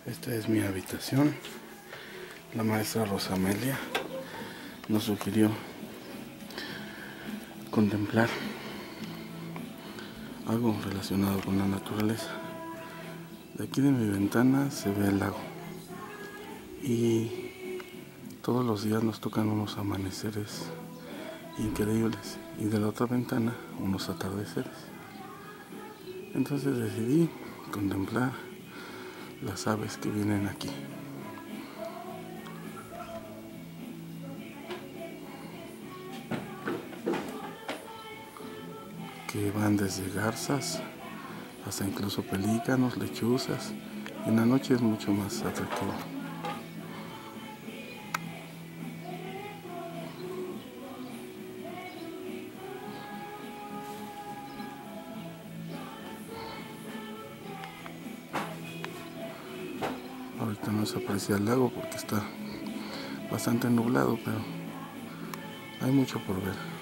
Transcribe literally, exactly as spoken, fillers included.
Esta es mi habitación. La maestra Rosa Amelia nos sugirió contemplar algo relacionado con la naturaleza. De aquí de mi ventana se ve el lago y todos los días nos tocan unos amaneceres increíbles y de la otra ventana unos atardeceres. Entonces decidí contemplar las aves que vienen aquí. Que van desde garzas hasta incluso pelícanos, lechuzas. En la noche es mucho más atractivo. Ahorita no se aprecia el lago porque está bastante nublado, pero hay mucho por ver.